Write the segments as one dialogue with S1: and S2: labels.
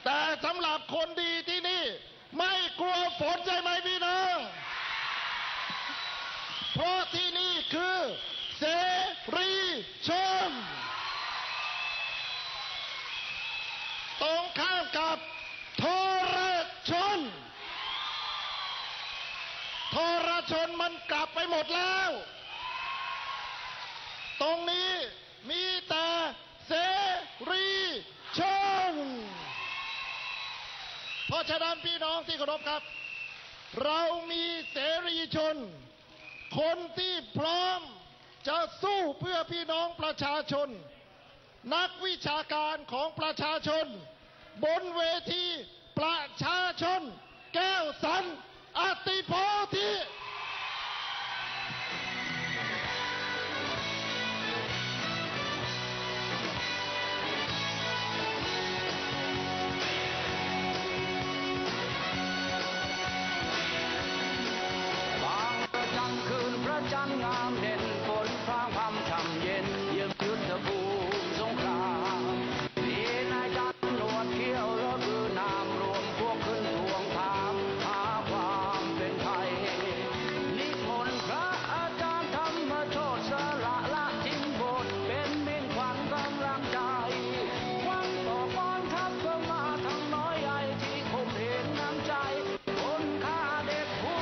S1: แต่สำหรับคนดีที่นี่ไม่กลัวฝนใช่ไหมพี่น้องเพราะที่นี่คือเสรีชนตรงข้ามกับทรชนทรชนมันกลับไปหมดแล้วตรงนี้มีแต่เสรีชนเพราะฉะนั้นพี่น้องที่เคารพครับเรามีเสรีชนคนที่พร้อมจะสู้เพื่อพี่น้องประชาชนนักวิชาการของประชาชนบนเวทีประชาชนแก้วสันอติโพธิ
S2: จันทร์งามเด่นฝนพรางพรำช่ำเย็นเยี่ยมยุทธภูมิสงครามมีนายจันทร์หนวดเขี้ยวและบือนามรวมพวกขึ้นทวงถามหาความเป็นไทยนิมนต์พระอาจารย์ธรรมโชติสละละทิ้งบทเป็นมิ่งขวัญกำลังใจหวังต่อกองทัพเพื่อมาทั้งน้อยใหญ่ที่คมเห็นน้ำใจคนฆ่าเด็กผู้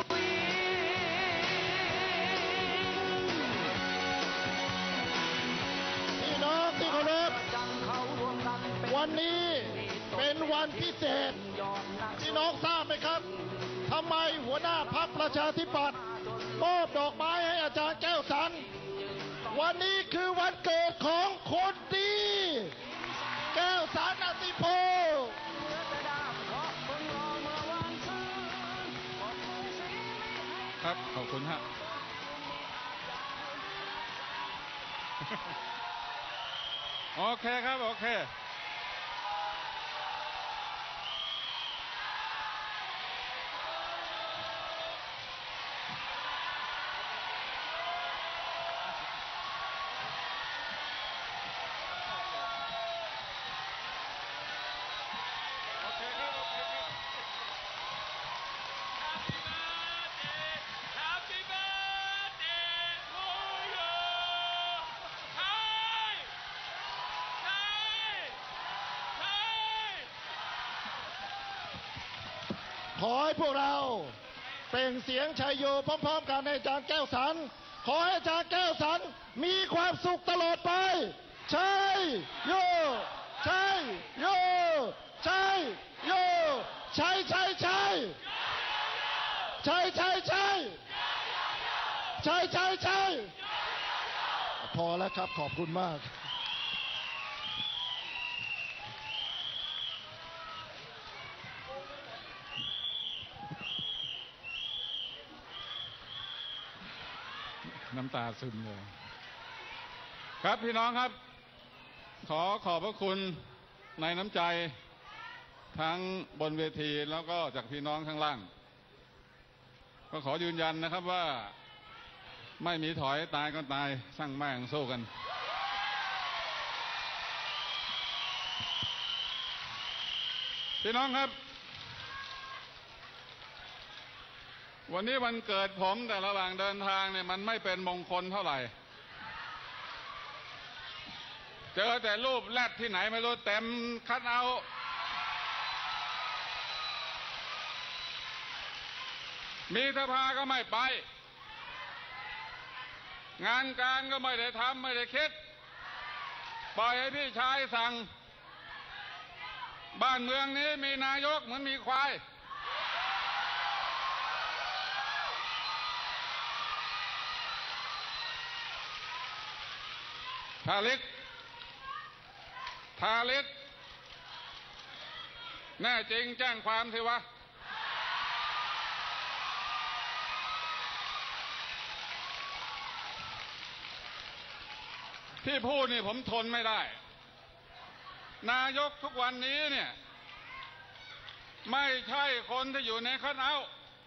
S1: ที่เคารพวันนี้เป็นวันพิเศษพี่น้องทราบไหมครับทำไมหัวหน้าพรรคประชาธิปัตย์มอบดอกไม้ให้อาจารย์แก้วสันวันนี้คือวันเกิดของคนดีแก้วสันอติโพ
S3: ครับขอบคุณฮะโอเคครับโอเค
S1: ขอให้พวกเราเปล่งเสียงชัยโยพร้อมๆกันให้อาจารย์แก้วสันขอให้อาจารย์แก้วสันมีความสุขตลอดไปชัยโยชัยโยชัยโยชัยชัยชัยชัยชัยชัยชัยชัยชัยพอแล้วครับขอบคุณมาก
S3: น้ำตาซึมเลยครับพี่น้องครับขอบพระคุณในน้ำใจทั้งบนเวทีแล้วก็จากพี่น้องข้างล่างก็ขอยืนยันนะครับว่าไม่มีถอยตายก็ตายสร้างแม่งสู้กันพี่น้องครับวันนี้วันเกิดผมแต่ระหว่างเดินทางเนี่ยมันไม่เป็นมงคลเท่าไหร่เจอแต่รูปแรดที่ไหนไม่รู้เต็มคัดเอามีสภาก็ไม่ไปงานการก็ไม่ได้ทำไม่ได้คิดปล่อยให้พี่ชายสั่งบ้านเมืองนี้มีนายกเหมือนมีควายทาลิกแน่จริงแจ้งความสิวะที่พูดนี่ผมทนไม่ได้นายกทุกวันนี้เนี่ยไม่ใช่คนที่อยู่ในคัทเอาท์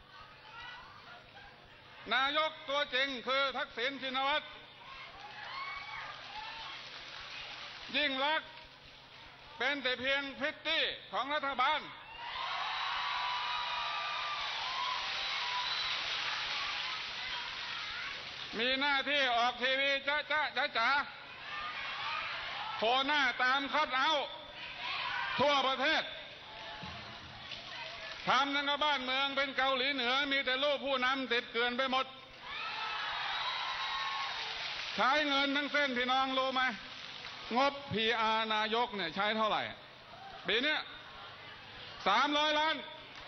S3: นายกตัวจริงคือทักษิณชินวัตรยิ่งลักษณ์เป็นแต่เพียงพริตตี้ของรัฐบาลมีหน้าที่ออกทีวีจ๋าโผล่หน้าตามคัดเอาทั่วประเทศทำนั่นก็บ้านเมืองเป็นเกาหลีเหนือมีแต่ลูกผู้นำติดเกลื่อนไปหมดใช้เงินทั้งเส้นพี่น้องรู้ไหมงบ PR นายกเนี่ยใช้เท่าไหร่ปีนี้300 ล้าน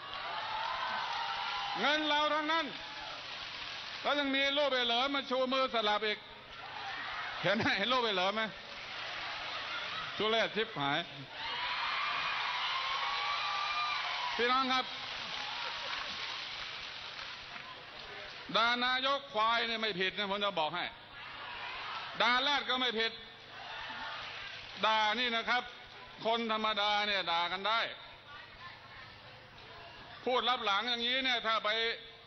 S3: เงินเราทั้งนั้นแล้วยังมีรูปไปเหลิมมาชูมือสลับอีกเห็นรูปไปเหลิมไหมทุเรศชิบหายพี่น้องครับด่านายกควายเนี่ยไม่ผิดนะผมจะบอกให้ด่าแรดก็ไม่ผิดด่านี่นะครับคนธรรมดาเนี่ยด่ากันได้พูดรับหลังอย่างนี้เนี่ยถ้าไป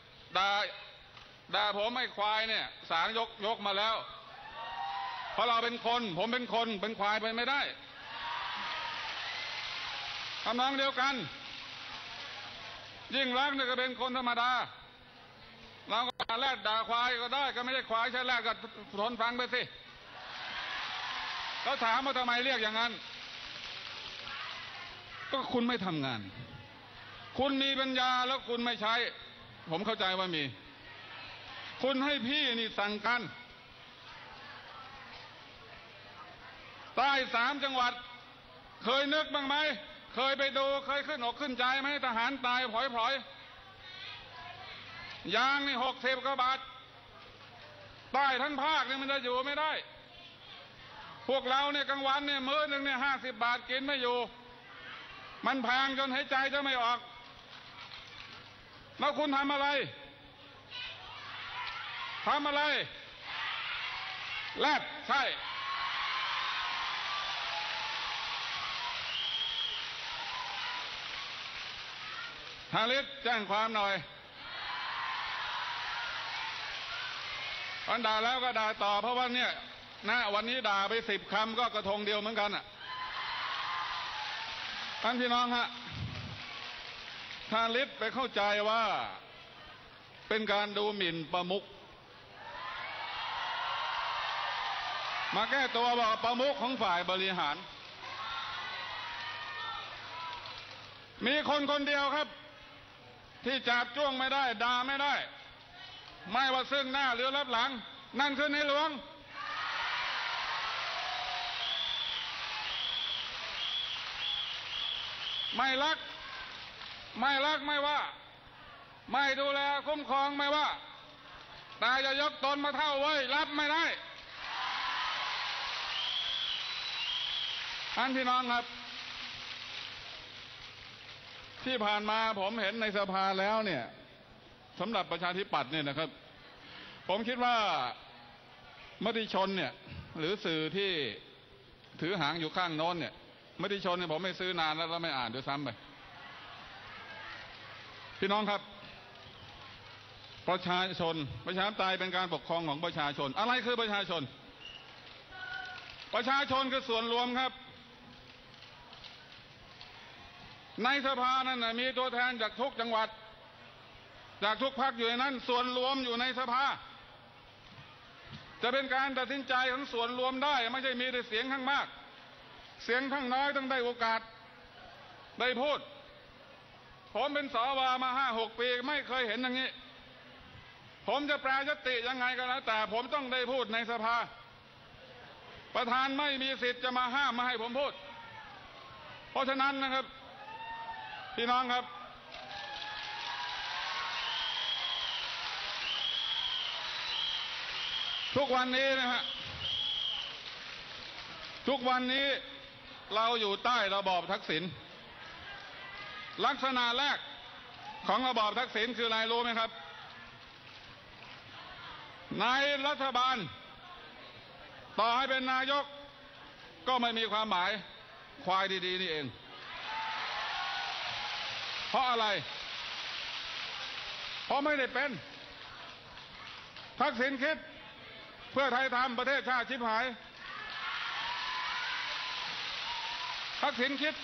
S3: ด่าผมไอ้ควายเนี่ยศาลยกมาแล้วเพราะเราเป็นคนผมเป็นคนเป็นควายไปไม่ได้ทำนองเดียวกันยิ่งรักเนี่ยก็เป็นคนธรรมดาเราก็ด่าแรดด่าควายก็ได้ก็ไม่ใช่ควายใช่แรดก็ทนฟังไปสิเขาถามว่าทำไมเรียกอย่างนั้นก็คุณไม่ทำงานคุณมีปัญญาแล้วคุณไม่ใช้ผมเข้าใจว่ามีคุณให้พี่นี่สั่งการใต้3 จังหวัดเคยนึกบ้างไหมเคยไปดูเคยขึ้นอกขึ้นใจไหมทหารตายพลอยยางนี่60 กว่าบาทใต้ทั้งภาคนี่มันจะอยู่ไม่ได้พวกเราเนี่ยกลางวันเนี่ยมื้อนึงเนี่ย50 บาทกินไม่อยู่มันแพงจนหายใจจะไม่ออกแล้วคุณทำอะไรแลดใช่ฮาริสแจ้งความหน่อยวันด่าแล้วก็ด่าต่อเพราะว่าเนี่ยนะวันนี้ด่าไป10 คำก็กระทงเดียวเหมือนกันอ่ะท่านพี่น้องฮะฮาริสไปเข้าใจว่าเป็นการดูหมิ่นประมุขมาแก้ตัวบอกประมุขของฝ่ายบริหารมีคนเดียวครับที่จับจ้วงไม่ได้ด่าไม่ได้ไม่ว่าซึ่งหน้าหรือรับหลังนั่นคือในหลวงไม่รักไม่ว่าไม่ดูแลคุ้มครองไม่ว่าแต่จะยกตนมาเท่าไว้รับไม่ได้ท่านพี่น้องครับที่ผ่านมาผมเห็นในสภาแล้วเนี่ยสำหรับประชาธิปัตย์เนี่ยนะครับผมคิดว่ามติชนเนี่ยหรือสื่อที่ถือหางอยู่ข้างโน้นเนี่ยมติชนเนี่ยผมไม่ซื้อนานแล้วไม่อ่านด้วยซ้ำไปพี่น้องครับประชาธิปไตยเป็นการปกครองของประชาชนอะไรคือประชาชนคือส่วนรวมครับในสภานั้นมีตัวแทนจากทุกจังหวัดจากทุกพรรคอยู่ในนั้นส่วนรวมอยู่ในสภาจะเป็นการตัดสินใจของส่วนรวมได้ไม่ใช่มีแต่เสียงข้างมากเสียงข้างน้อยต้องได้โอกาสได้พูดผมเป็นสวมา5-6 ปีไม่เคยเห็นอย่างนี้ผมจะแปรยติยังไงก็แล้วแต่ผมต้องได้พูดในสภาประธานไม่มีสิทธิ์จะมาห้ามมาให้ผมพูดเพราะฉะนั้นนะครับพี่น้องครับทุกวันนี้นะฮะทุกวันนี้เราอยู่ใต้ระบอบทักษิณลักษณะแรกของระบอบทักษิณคืออะไรรู้ไหมครับในรัฐบาลต่อให้เป็นนายกก็ไม่มีความหมายควายดีๆนี่เองเพราะอะไรเพราะไม่ได้เป็นทักษิณคิดเพื่อไทยทำประเทศชาติชิบหายทักษิณคิด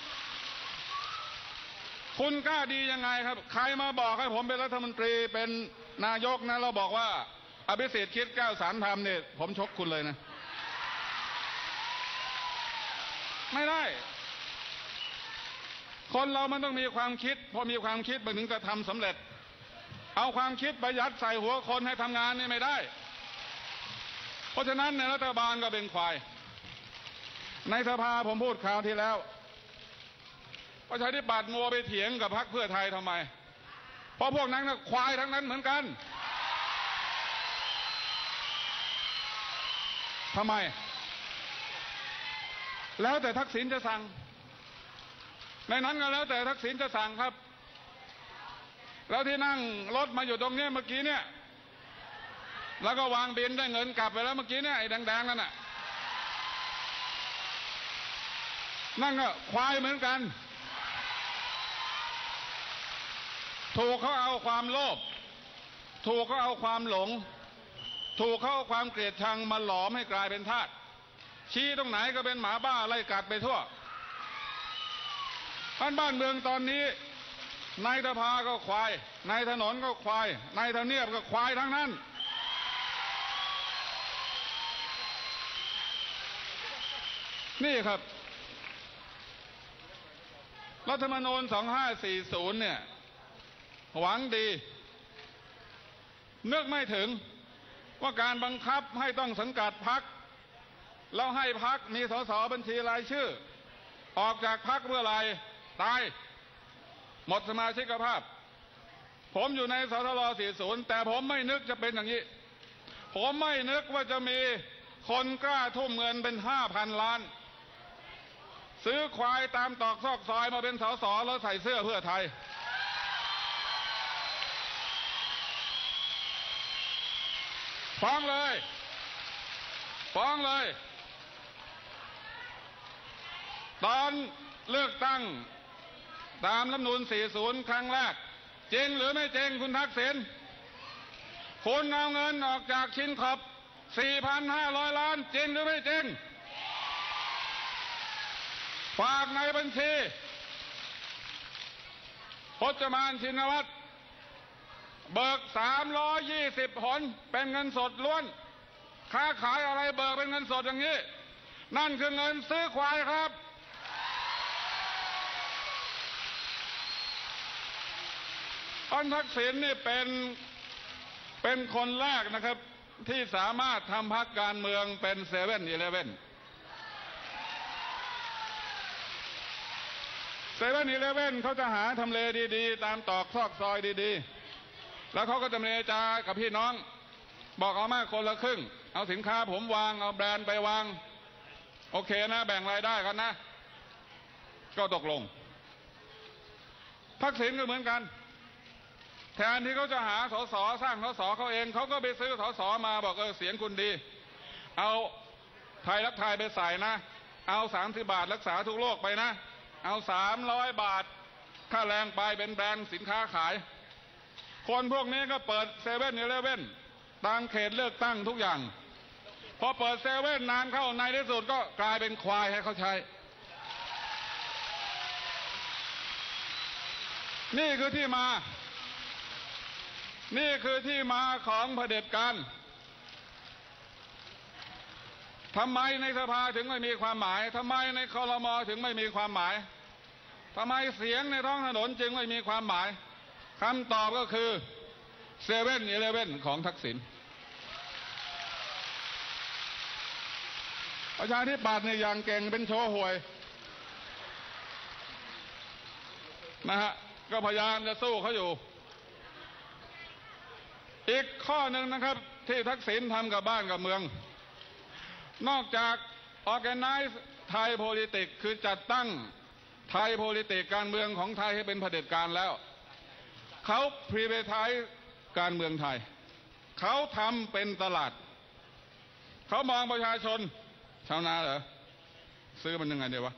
S3: คุณกล้าดียังไงครับใครมาบอกให้ผมเป็นรัฐมนตรีเป็นนายกนะเราบอกว่าอภิสิทธิ์คิดแก้วสารธรรมเนี่ยผมชกคุณเลยนะไม่ได้คนเรามันต้องมีความคิดพอมีความคิดมันถึงจะทำสำเร็จเอาความคิดไปยัดใส่หัวคนให้ทำงานนี่ไม่ได้เพราะฉะนั้นในรัฐบาลก็เป็นควายในสภาผมพูดคราวที่แล้วประชาธิปัตย์มัวไปเถียงกับพรรคเพื่อไทยทำไมเพราะพวกนั้นก็ควายทั้งนั้นเหมือนกันทำไมแล้วแต่ทักษิณจะสั่งในนั้นก็แล้วแต่ทักษิณจะสั่งครับแล้วที่นั่งรถมาอยู่ตรงนี้เมื่อกี้เนี่ยแล้วก็วางบินได้เงินกลับไปแล้วเมื่อกี้เนี่ยไอ้แดงๆนั่นน่ะนั่นก็ควายเหมือนกันถูกเขาเอาความโลภถูกเขาเอาความหลงถูกเขาเอาความเกลียดชังมาหลอมให้กลายเป็นทาสชี้ตรงไหนก็เป็นหมาบ้าไล่กัดไปทั่วบ้านเมืองตอนนี้ในสภาก็ควายในถนนก็ควายในทำเนียบก็ควายทั้งนั้นนี่ครับรัฐธรรมนูญ 2540 เนี่ยหวังดีนึกไม่ถึงว่าการบังคับให้ต้องสังกัดพรรคแล้วให้พรรคมีสสบัญชีรายชื่อออกจากพรรคเมื่อไหร่ตายหมดสมาชิกภาพผมอยู่ในสทร40แต่ผมไม่นึกจะเป็นอย่างนี้ผมไม่นึกว่าจะมีคนกล้าทุ่มเงินเป็น 5,000 ล้านซื้อควายตามตอกซอกซอยมาเป็นสสแล้วใส่เสื้อเพื่อไทยฟ้องเลยฟ้องเลยตอนเลือกตั้งตามรัฐธรรมนูญ 40 ครั้งแรกจริงหรือไม่จริงคุณทักษิณคุณเอาเงินออกจากชินขอบ 4,500 ล้านจริงหรือไม่จริงฝากในบัญชีพจมานชินวัตรเบิก320 หนเป็นเงินสดล้วนค้าขายอะไรเบิกเป็นเงินสดอย่างนี้นั่นคือเงินซื้อควายครับท่านทักษิณนี่เป็นคนแรกนะครับที่สามารถทำพรรคการเมืองเป็น7-11เขาจะหาทำเลดีๆตามตอกซอกซอยดีๆแล้วเขาก็จะเจรจากับพี่น้องบอกเอามาคนละครึ่งเอาสินค้าผมวางเอาแบรนด์ไปวางโอเคนะแบ่งรายได้กันนะก็ตกลงทักษิณก็เหมือนกันแทนที่เขาจะหาสสสร้างสสเขาเองเขาก็ไปซื้อสสมาบอกเสียงคุณดีเอาไทยรักไทยไปใส่นะเอา30 บาทรักษาทุกโรคไปนะเอา300 บาทค่าแรงไปเป็นแบรนด์สินค้าขายคนพวกนี้ก็เปิด7-11ตามเขตเลือกตั้งทุกอย่างพอเปิด7นานเข้าในที่สุดก็กลายเป็นควายให้เขาใช้นี่คือที่มาของเผด็จการทำไมในสภาถึงไม่มีความหมายทำไมในครม.ถึงไม่มีความหมายทำไมเสียงในท้องถนนจึงไม่มีความหมายคำตอบก็คือ7-11ของทักษิณประชาธิปัตย์เนี่ยอย่างเก่งเป็นโชว์หวยนะฮะก็พยายามจะสู้เขาอยู่อีกข้อหนึ่งนะครับที่ทักษิณทำกับบ้านกับเมืองนอกจาก Organize Thai Politics คือจัดตั้งไทย Politics การเมืองของไทยให้เป็นเผด็จการแล้วเขา Privatize การเมืองไทยเขาทำเป็นตลาดเขามองประชาชนชาวนาเหรอซื้อมันยังไงเดี๋ยววะ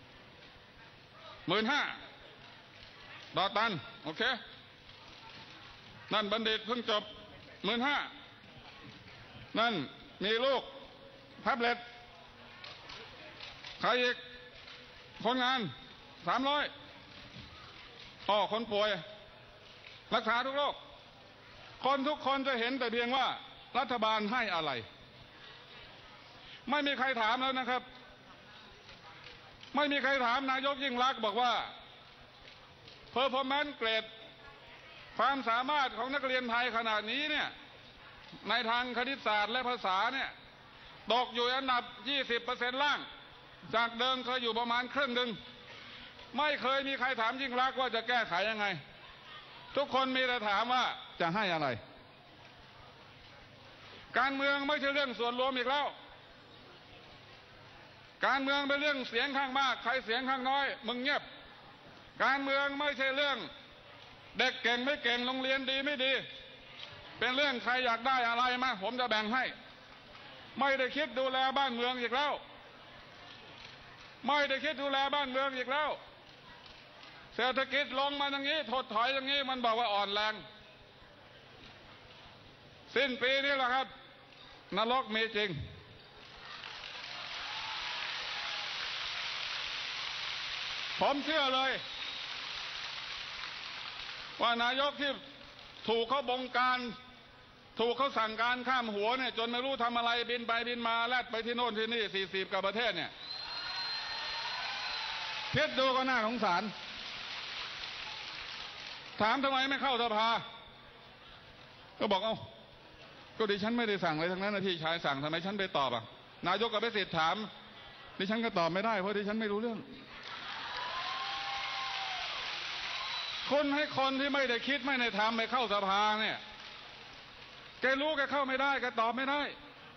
S3: 15,000 ต่อตันโอเคนั่นบัณฑิตเพิ่งจบ15,000นั่นมีลูกแท็บเล็ตใครอีกคนงาน300คนป่วยรักษาทุกโรคคนทุกคนจะเห็นแต่เพียงว่ารัฐบาลให้อะไรไม่มีใครถามแล้วนะครับไม่มีใครถามนายกยิ่งลักษณ์บอกว่า performance grade ความสามารถของนักเรียนไทยขนาดนี้เนี่ยในทางคณิตศาสตร์และภาษาเนี่ยตกอยู่อันดับ 20% ล่างจากเดิมเคยอยู่ประมาณครึ่งหนึ่งไม่เคยมีใครถามยิ่งลักษณ์ว่าจะแก้ไขยังไงทุกคนมีแต่ถามว่าจะให้อะไรการเมืองไม่ใช่เรื่องส่วนรวมอีกแล้วการเมืองเป็นเรื่องเสียงข้างมากใครเสียงข้างน้อยมึงเงียบการเมืองไม่ใช่เรื่องเด็กเก่งไม่เก่งโรงเรียนดีไม่ดีเป็นเรื่องใครอยากได้อะไรมาผมจะแบ่งให้ไม่ได้คิดดูแลบ้านเมืองอีกแล้วไม่ได้คิดดูแลบ้านเมืองอีกแล้วเศรษฐกิจลงมาอย่างนี้ถดถอยอย่างนี้มันบอกว่าอ่อนแรงสิ้นปีนี้แหละครับนรกมีจริงผมเชื่อเลยว่านายกที่ถูกเขาบงการถูกเขาสั่งการข้ามหัวเนี่ยจนไม่รู้ทำอะไรบินไปบินมาแลดไปที่โน่นที่นี่40กว่าประเทศเนี่ยคิดดูก็น่าสงสารถามทำไมไม่เข้าสภาก็บอกก็ดิฉันไม่ได้สั่งอะไรทั้งนั้นนะพี่ชายสั่งทำไมฉันไปตอบนายกกับไปสิทธิ์ถามดิฉันก็ตอบไม่ได้เพราะดิฉันไม่รู้เรื่องคนให้คนที่ไม่ได้คิดไม่ได้ทำไปเข้าสภาเนี่ยแกรู้แกเข้าไม่ได้แกตอบไม่ได้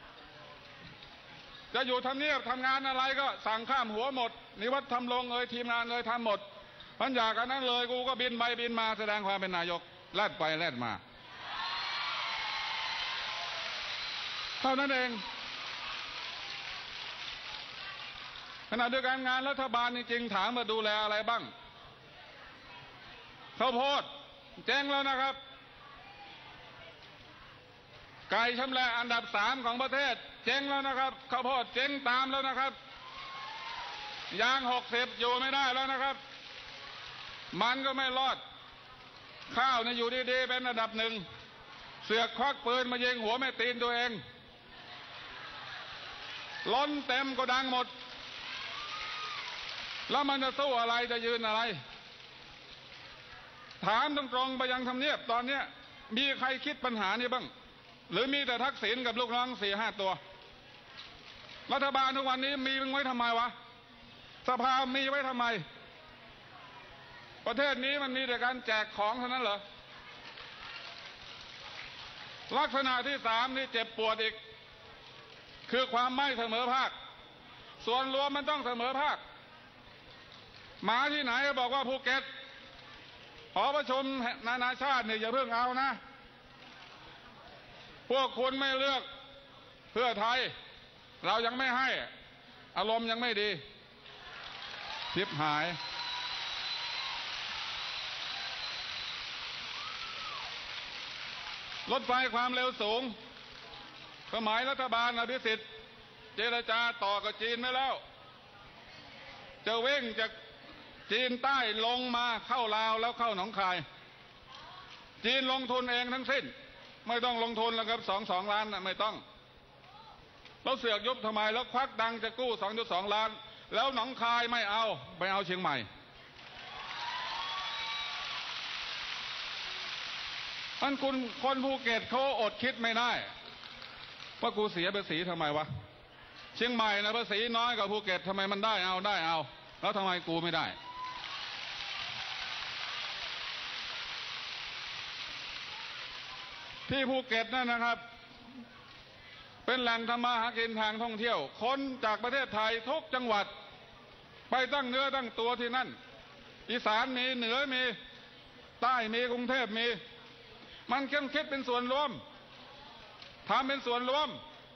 S3: จะอยู่ทำเนียบทำงานอะไรก็สั่งข้ามหัวหมดนิวัฒน์ทำลงทีมงานทำหมดพันอยากกันนั้นเลยกูก็บินไปบินมาแสดงความเป็นนายกแลดไปแลดมาเท่านั้นเองขณะเดียวกันงานรัฐบาลจริงๆถามมาดูแลอะไรบ้างข้าวโพดแจ้งแล้วนะครับไก่ชำแหละอันดับ3ของประเทศเจ๊งแล้วนะครับข้าวโพดเจ๊งตามแล้วนะครับยาง60อยู่ไม่ได้แล้วนะครับมันก็ไม่รอดข้าวเนี่ยอยู่ดีๆเป็นอันดับ1เสือกควักปืนมายิงหัวแม่ตีนตัวเองล้นเต็มก็ดังหมดแล้วมันจะสู้อะไรจะยืนอะไรถามตรงๆไปยังทำเนียบตอนนี้มีใครคิดปัญหานี้บ้างหรือมีแต่ทักษิณกับลูกน้อง 4-5 ตัวรัฐบาลทุกวันนี้มีไว้ทำไมวะสภามีไว้ทำไมประเทศนี้มันมีแต่การแจกของเท่านั้นเหรอลักษณะที่3นี่เจ็บปวดอีกคือความไม่เสมอภาคส่วนรวมมันต้องเสมอภาคมาที่ไหนบอกว่าภูเก็ตหอประชุมนานาชาติเนี่ยอย่าเพิ่งเอานะพวกคุณไม่เลือกเพื่อไทยเรายังไม่ให้อารมณ์ยังไม่ดีทิพหายรถไฟความเร็วสูงสมัยรัฐบาลอภิสิทธิ์เจรจาต่อกับจีนไม่แล้วจะวิ่งจากจีนใต้ลงมาเข้าลาวแล้วเข้าหนองคายจีนลงทุนเองทั้งสิ้นไม่ต้องลงทุนแล้วครับ2 ล้านนะไม่ต้องเราเสือกยุบทำไมแล้วควักดังจะกู้ 2.2 ล้านแล้วหนองคายไม่เอาไปเอาเชียงใหม่คนภูเก็ตเขาอดคิดไม่ได้ว่ากูเสียภาษีทำไมวะเชียงใหม่นะภาษีน้อยกว่าภูเก็ตทำไมมันได้เอาแล้วทำไมกูไม่ได้ที่ภูเก็ตนั่นนะครับเป็นแหล่งทำมาหากินทางท่องเที่ยวคนจากประเทศไทยทุกจังหวัดไปตั้งเนื้อตั้งตัวที่นั่นอีสานมีเหนือมีใต้มีกรุงเทพมีมันคิดเป็นส่วนรวมทำเป็นส่วนรวม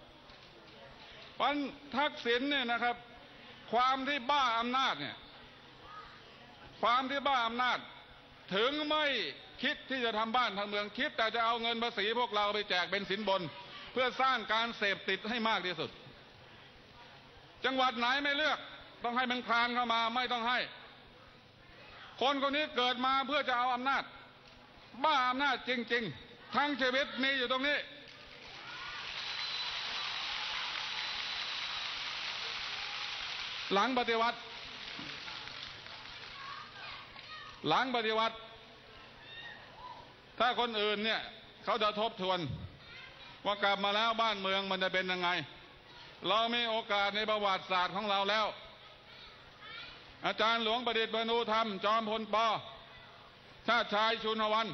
S3: วันทักษิณเนี่ยนะครับความที่บ้าอำนาจเนี่ยความที่บ้าอำนาจถึงไม่คิดที่จะทำบ้านทำเมืองคิดแต่จะเอาเงินภาษีพวกเราไปแจกเป็นสินบนเพื่อสร้างการเสพติดให้มากที่สุดจังหวัดไหนไม่เลือกต้องให้มันคลานเข้ามาไม่ต้องให้ คนคนนี้เกิดมาเพื่อจะเอาอำนาจบ้าอำนาจจริงๆทั้งชีวิตมีอยู่ตรงนี้หลังปฏิวัติถ้าคนอื่นเนี่ยเขาจะทบทวนว่ากลับมาแล้วบ้านเมืองมันจะเป็นยังไงเรามีโอกาสในประวัติศาสตร์ของเราแล้วอาจารย์หลวงประดิษฐ์มนูธรรมจอมพลป.ชาติชายชุนหวัน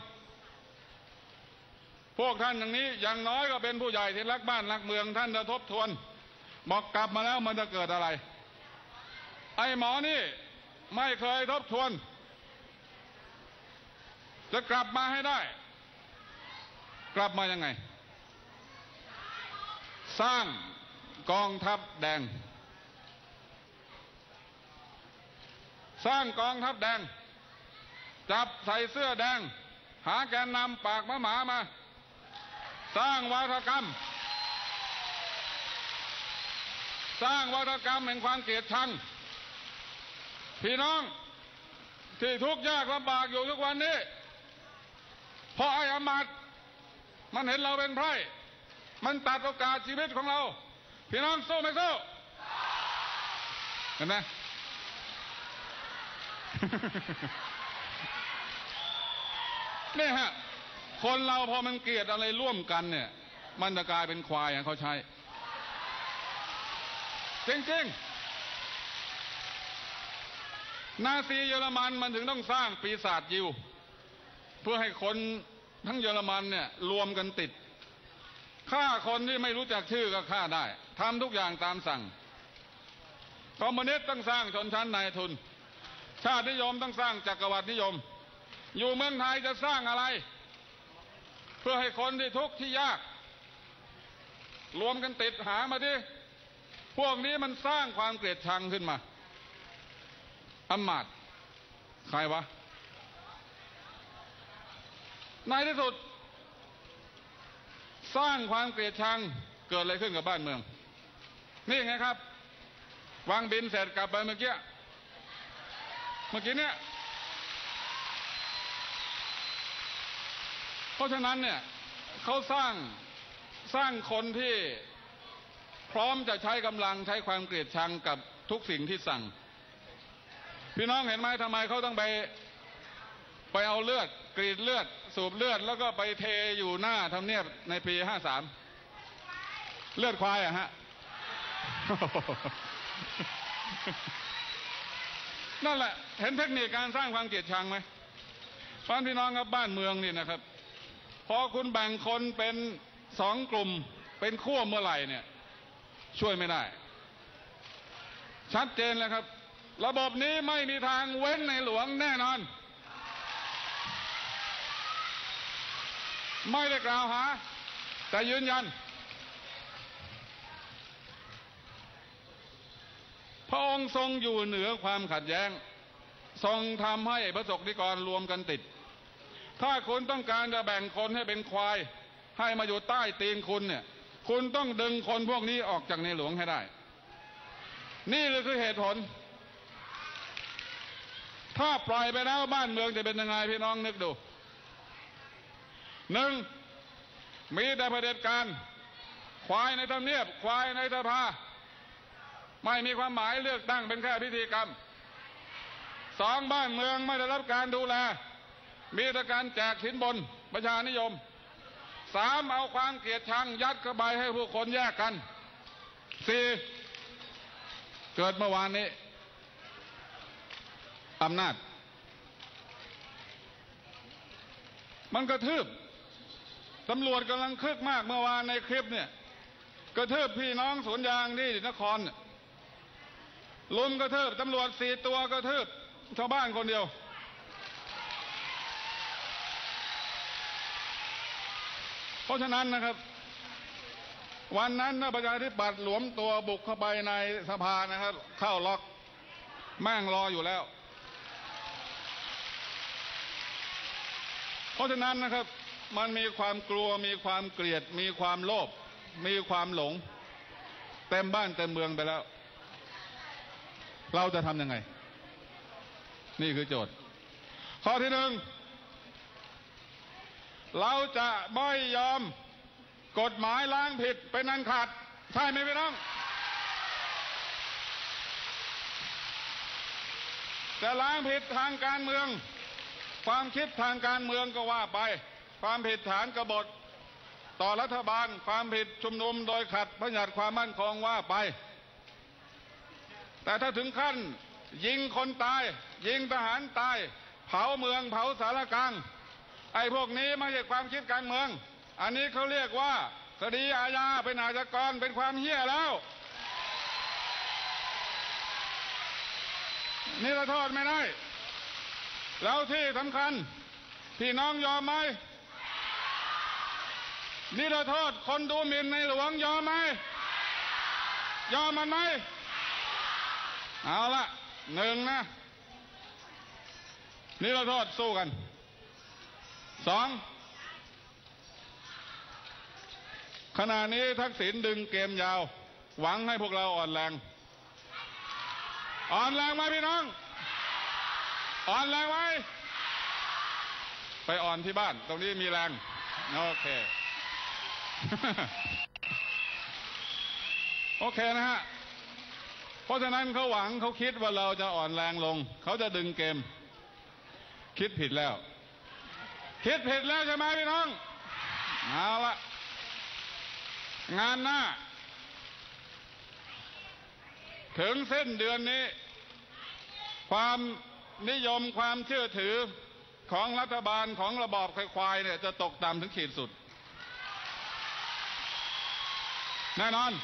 S3: พวกท่านอย่างนี้อย่างน้อยก็เป็นผู้ใหญ่ที่รักบ้านรักเมืองท่านจะทบทวนบอกกลับมาแล้วมันจะเกิดอะไรไอ้หมอนี่ไม่เคยทบทวนจะกลับมาให้ได้กลับมายังไงสร้างกองทัพแดงสร้างกองทัพแดงจับใส่เสื้อแดงหาแกนนำปากหมามาสร้างวาทกรรมแห่งความเกลียดชังพี่น้องที่ทุกข์ยากลำบากอยู่ทุกวันนี้เพราะไอ้อำมาตย์มันเห็นเราเป็นไพร่มันตัดโอกาสชีวิตของเราพี่น้องสู้ไม่สู้เห็นไหม นี่ฮะคนเราพอมันเกลียดอะไรร่วมกันเนี่ยมันจะกลายเป็นควายอย่างเขาใช้จริงๆนาซีเยอรมันมันถึงต้องสร้างปีศาจยิวเพื่อให้คนทั้งเยอรมันเนี่ยรวมกันติดฆ่าคนที่ไม่รู้จักชื่อก็ฆ่าได้ทำทุกอย่างตามสั่งคอมมิวนิสต์ต้องสร้างชนชั้นนายทุนชาตินิยมต้องสร้างจักรวรรดินิยมอยู่เมืองไทยจะสร้างอะไรเพื่อให้คนที่ทุกข์ที่ยากรวมกันติดหามาดิพวกนี้มันสร้างความเกลียดชังขึ้นมาอำมาตย์ใครวะในที่สุดสร้างความเกลียดชังเกิดอะไรขึ้นกับบ้านเมืองนี่ไงครับวางบินเสร็จกลับไปเมื่อกี้เนี่ยเพราะฉะนั้นเนี่ยเขาสร้างคนที่พร้อมจะใช้กำลังใช้ความเกลียดชังกับทุกสิ่งที่สั่งพี่น้องเห็นไหมทำไมเขาต้องไปเอาเลือดกรีดเลือดสูบเลือดแล้วก็ไปเทอยู่หน้าทำเนียบในปี53เลือดควายอะฮะ นั่นแหละเห็นเทคนิคการสร้างความเกลียดชังไหมพี่น้องครับบ้านเมืองนี่นะครับพอคุณแบ่งคนเป็น2 กลุ่มเป็นขั้วเมื่อไหร่เนี่ยช่วยไม่ได้ชัดเจนเลยครับระบบนี้ไม่มีทางเว้นในหลวงแน่นอนไม่ได้กล่าวหาแต่ยืนยันพระองค์ทรงอยู่เหนือความขัดแย้งทรงทำให้ประสบนิกรรวมกันติดถ้าคุณต้องการจะแบ่งคนให้เป็นควายให้มาอยู่ใต้ตีนคุณเนี่ยคุณต้องดึงคนพวกนี้ออกจากในหลวงให้ได้นี่เลยคือเหตุผลถ้าปล่อยไปแล้วบ้านเมืองจะเป็นยังไงพี่น้องนึกดู1มีแต่เผด็จการควายในทำเนียบควายในสภาไม่มีความหมายเลือกตั้งเป็นแค่พิธีกรรม2บ้านเมืองไม่ได้รับการดูแลมีแต่การแจกสินบนประชานิยม3เอาความเกลียดชังยัดเข้าไปให้ผู้คนแยกกัน4เกิดเมื่อวานนี้อำนาจมันกระทืบตำรวจกำลังคึกมากเมื่อวานในคลิปเนี่ยกระทืบพี่น้องสวนยางที่นครลุมกระทืบตำรวจ4 ตัวกระทืบชาวบ้านคนเดียวเพราะฉะนั้นนะครับวันนั้นนะประชาธิปัตย์หลวมตัวบุกเข้าไปในสภานะครับเข้าล็อกแม่งรออยู่แล้วเพราะฉะนั้นนะครับมันมีความกลัวมีความเกลียดมีความโลภมีความหลงเต็มบ้านเต็มเมืองไปแล้วเราจะทำยังไงนี่คือโจทย์ข้อที่หนึ่งเราจะไม่ยอมกฎหมายล้างผิดเป็นอันขาดใช่ไหมพี่น้องจะล้างผิดทางการเมืองความคิดทางการเมืองก็ว่าไปความผิดฐานกบฏต่อรัฐบาลความผิดชุมนุมโดยขัดพระบัญญัติความมั่นคงว่าไปแต่ถ้าถึงขั้นยิงคนตายยิงทหารตายเผาเมืองเผาสารกลางไอ้พวกนี้ไม่ใช่ความคิดการเมืองอันนี้เขาเรียกว่าคดีอาญาเป็นอาชญากรเป็นความเหี้ยแล้วนี่เราโทษไม่ได้แล้วที่สำคัญพี่น้องยอมไหมนี่เราโทษคนดูหมิ่นในหลวงยอมไหมยอมมันไหมเอาละหนึ่งนะนี่เราโทษสู้กันสองขณะนี้ทักษิณดึงเกมยาวหวังให้พวกเราอ่อนแรงไหมพี่น้องอ่อนแรงไหมไปอ่อนที่บ้านตรงนี้มีแรงโอเค โอเคนะฮะเพราะฉะนั้นเขาหวังเขาคิดว่าเราจะอ่อนแรงลงเขาจะดึงเกมคิดผิดแล้วใช่ไหมพี่น้องเอาละงานหน้าถึงสิ้นเดือนนี้ความนิยมความเชื่อถือของรัฐบาลของระบอบควายเนี่ยจะตกต่ำถึงขีดสุดแน่นอน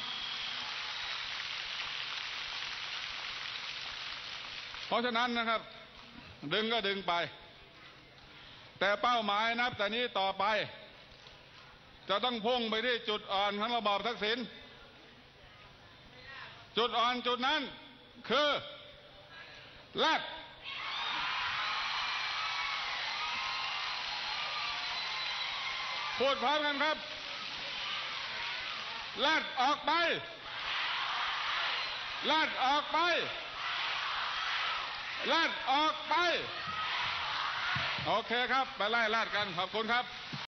S3: เพราะฉะนั้นนะครับดึงก็ดึงไปแต่เป้าหมายนับแต่นี้ต่อไปจะต้องพุ่งไปที่จุดอ่อนของระบอบทักษิณจุดอ่อนจุดนั้นคือแลดพูดพร้อมกันครับแลดออกไปแลดออกไปแลดออกไปโอเคครับไปไล่แลดกันขอบคุณครับ